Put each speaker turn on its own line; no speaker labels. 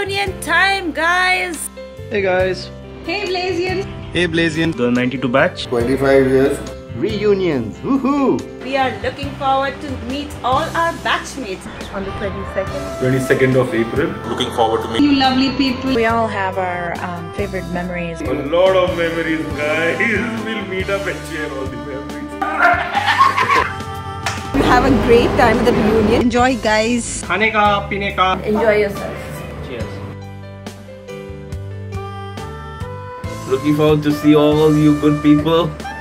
reunion time, guys.
Hey guys.
Hey Blazian.
Hey Blazian. The 92 batch.
25 years.
Reunions. Woohoo!
We are looking forward to meet all our batchmates on the
22nd of April. Looking forward to meeting
You lovely people.
We all have our favorite memories.
a lot of memories, guys. We'll meet up and share all the memories.
You have a great time at the reunion.
Enjoy, guys.
खाने का, पीने का.
Enjoy yourself.
Cheers.
Looking forward to see all you good people.